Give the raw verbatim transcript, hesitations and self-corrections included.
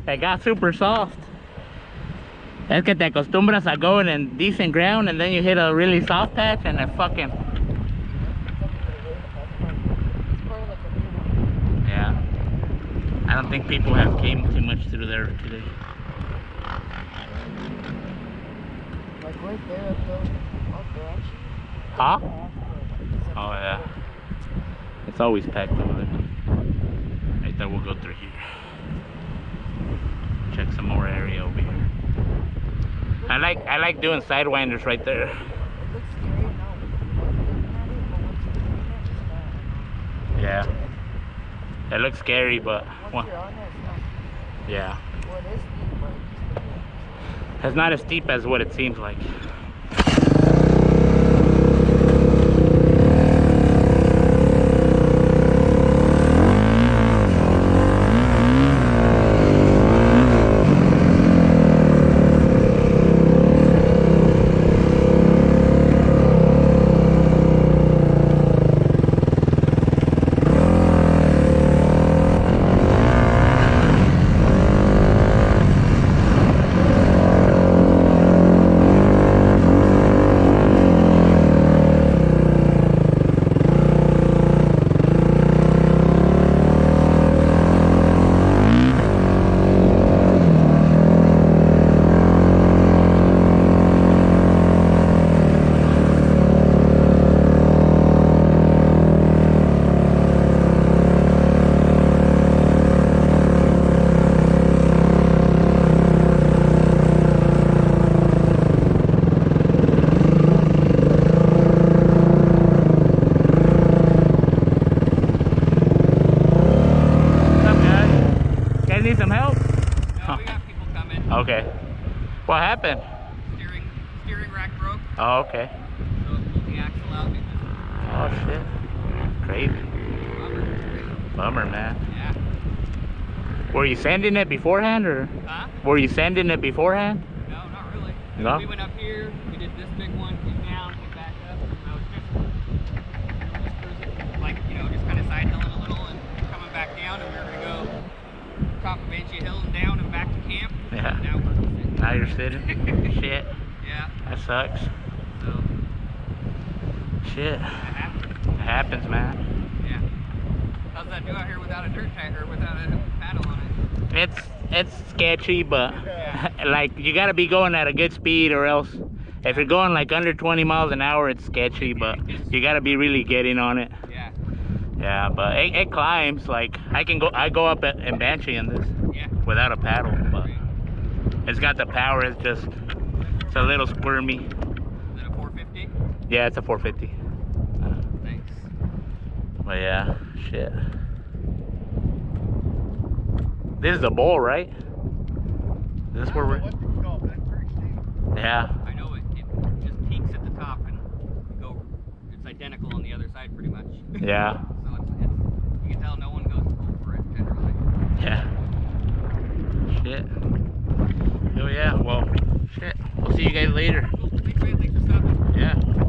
It got super soft. Es que te acostumbras a going in decent ground and then you hit a really soft patch and it fucking... Yeah. I don't think people have came too much through there today. Like right there at the branch. Huh? Oh yeah. It's always packed over there. Right there, we'll go through here. Check some more area over here. I like I like doing sidewinders right there. It looks scary now. Looking at it, but once you get in it, it's not. Yeah. It looks scary, but Once you're on it, it's not. Yeah. Well, it is steep, but It's not as steep as what it seems like. Need some help? No, we got people coming. Okay. What happened? Steering, steering rack broke. Oh, okay. So it pulled the axle out. Oh shit. Crazy. Bummer. Bummer, man. Yeah. Were you sanding it beforehand or? Huh? Were you sanding it beforehand? No, not really. No? We went up here, we did this big one, came down, came back up. I was just, just cruising, like, you know, just kind of side hilling a little and coming back down, and we were going to go top of Banshee Hill and down and back to camp. Yeah. Now we're sitting. Now you're sitting? Shit. Yeah. That sucks. So, Shit. that happened. It happens, man. Yeah. How's that do out here without a dirt tank or without a paddle on it? It's it's sketchy, but Yeah. like you gotta be going at a good speed or else if you're going like under twenty miles an hour it's sketchy, but you gotta be really getting on it. Yeah. Yeah, but it, it climbs. Like I can go I go up at, in Banshee in this Yeah. without a paddle, but it's got the power. It's just it's a little squirmy. Is it a four fifty? Yeah, it's a four fifty. Uh, Thanks. but yeah, shit. This is the bowl, right? This is where we're. Yeah. I know it, it just peaks at the top and go. It's identical on the other side, pretty much. Yeah. So it's, it's you can tell no one goes full for it generally. Yeah. Shit. Oh yeah. Well, shit. We'll see you guys later. Cool. Thanks, man. Thanks for stopping. Yeah.